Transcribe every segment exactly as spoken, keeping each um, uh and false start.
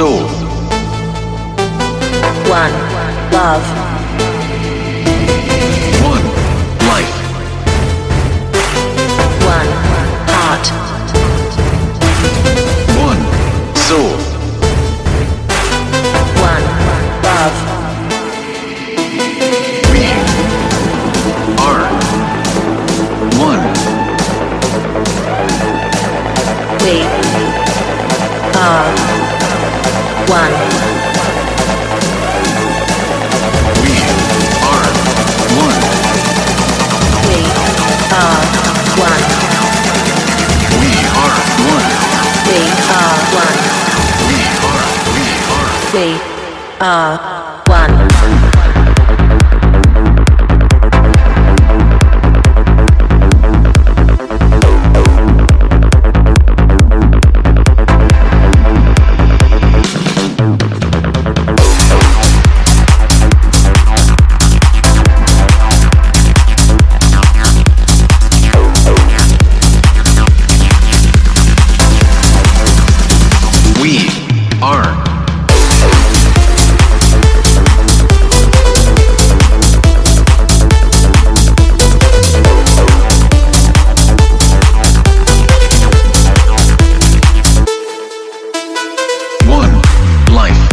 soul. One, love. One, life. One, heart. One, soul. One, love. We are one. We are one. We are one. We are one. We are one. We are one. We are, we are. We are one. We are one life.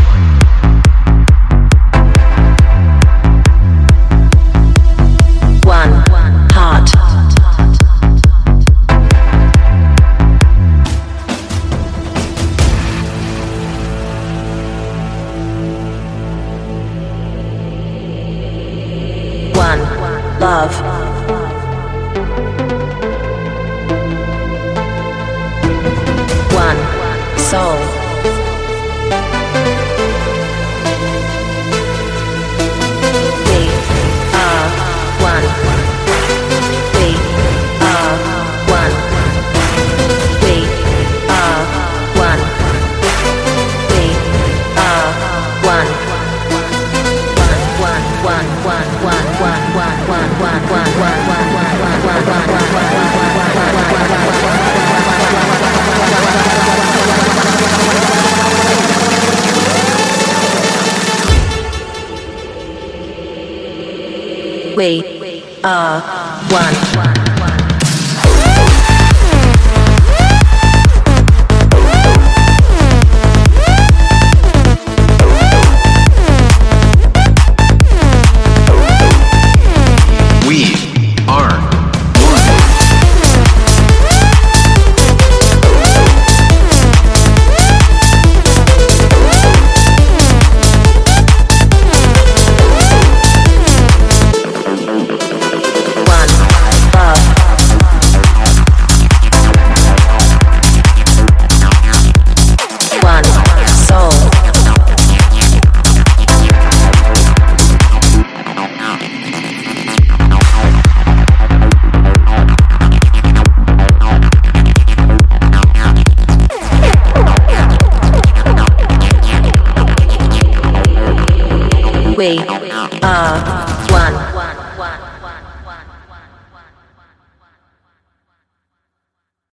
One, heart. One, love. One, soul. We are one. We are one. We are one. We are one. One, one, one, one, one, one, one, one, one, one, one, one, one, We are one. We are one. One, love. One, soul. We are